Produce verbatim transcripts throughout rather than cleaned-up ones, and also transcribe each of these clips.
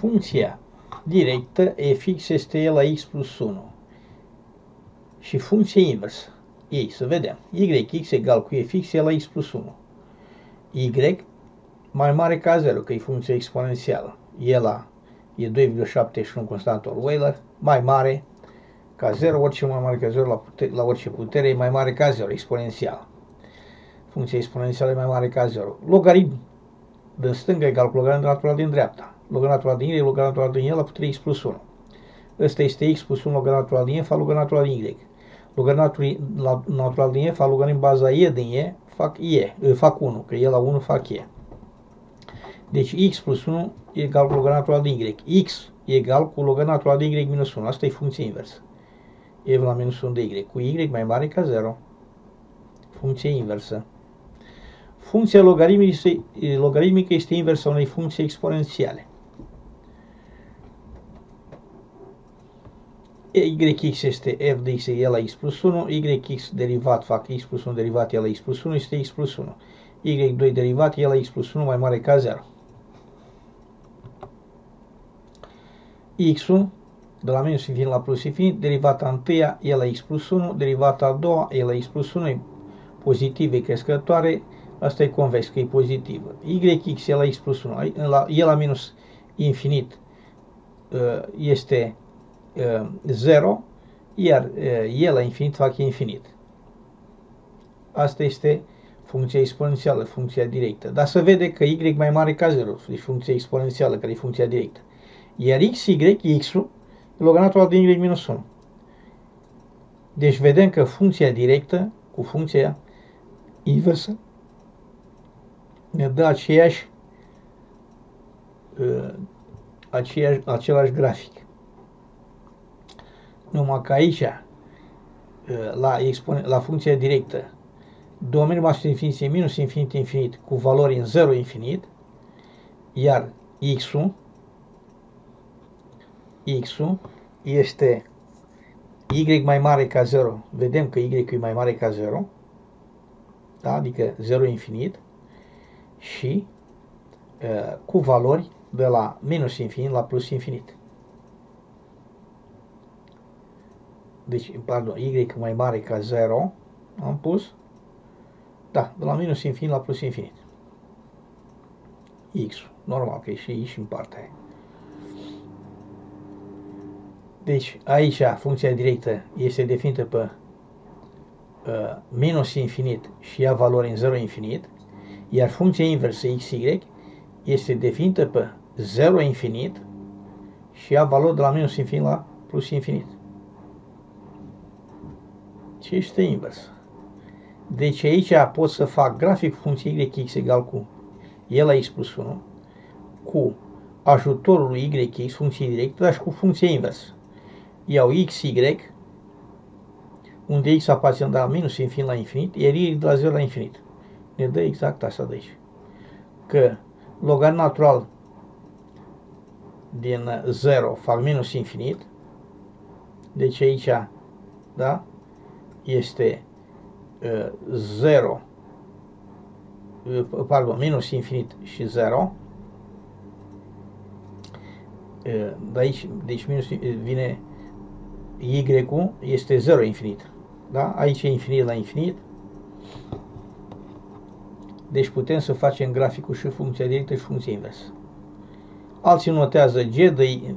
funcția directă fx este e la x plus unu. Și funcția inversă. Ei, să vedem. Yx egal cu fx e la x plus unu. Y mai mare ca zero, că e funcția exponențială. E la e doi virgulă șaptezeci și unu constantul Euler, mai mare ca zero, orice mai mare ca zero la, putere, la orice putere e mai mare ca zero, exponențială. Funcția exponențială e mai mare ca zero. Logaritm din stânga egal cu logaritm natural din dreapta. Logaritm natural din y, logaritm natural din y la putere x plus unu. Ăsta este x plus unu logaritm natural din y, fac logaritm natural din y. Logaritm natural din y, fac logaritm baza e din y, fac e, fac unu, că e la unu fac e. Deci x plus unu e egal cu logaritm natural din y. X e egal cu logaritm natural din y minus unu. Asta e funcția inversă. E la minus unu de y. Cu y mai mare ca zero. Funcție inversă. Funcția logaritmică este inversă unei funcții exponențiale. Yx este f de x e la x plus unu, yx derivat fac x plus unu derivat e la x plus unu este x plus unu. y doi derivat e la x plus unu mai mare ca zero. X-ul de la minus infinit la plus infinit, derivata întâia e la x plus unu, derivata a doua e la x plus unu, e pozitivă, e crescătoare, asta e convex, că e pozitivă. Yx e la x plus unu, e la minus infinit este zero, iar e la infinit fac infinit. Asta este funcția exponențială, funcția directă. Dar se vede că y mai mare ca zero, deci funcția exponențială, care e funcția directă. Iar xy, x-ul, logaritm natural din y minus unu. Deci vedem că funcția directă cu funcția inversă ne dă aceeași, aceeași, același grafic. Numai că aici, la, expone, la funcția directă, domeniul maxim infinit e minus infinit infinit cu valori în zero infinit, iar x-ul x-ul este y mai mare ca zero, vedem că y e mai mare ca zero, da? Adică zero infinit, și uh, cu valori de la minus infinit la plus infinit. Deci, pardon, y mai mare ca zero, am pus, da, de la minus infinit la plus infinit. X, normal că e și y și în partea aia. Deci, aici funcția directă este definită pe uh, minus infinit și ia valori în zero infinit, iar funcția inversă xy este definită pe zero infinit și ia valori de la minus infinit la plus infinit. Ce este invers? Deci aici pot să fac grafic funcției yx egal cu e la x plus unu, cu ajutorul lui yx, funcție directă, dar și cu funcția inversă. Iau xy, unde x aparține de la minus infinit la infinit, iar y de la zero la infinit. Ne dă exact asta de aici. Că logaritm natural din zero fac minus infinit, deci aici, da, este uh, zero, uh, pardon, minus infinit și zero, uh, de aici, deci minus vine y-ul, este zero infinit, da, aici e infinit la infinit, deci putem să facem graficul și funcția directă și funcția inversă. Alții notează g de,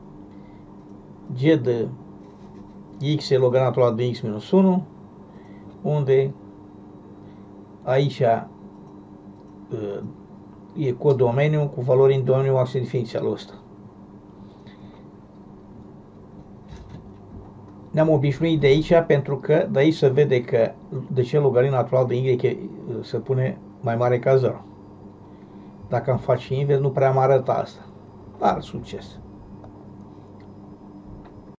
g de x e logaritm natural de x minus unu, unde aici uh, e codomeniu cu valori în domeniul maxim diferențialul ăsta. Ne-am obișnuit de aici pentru că de aici se vede că de ce logaritm natural de y se pune mai mare ca zero. Dacă am face invers, nu prea am arătat asta. Dar succes.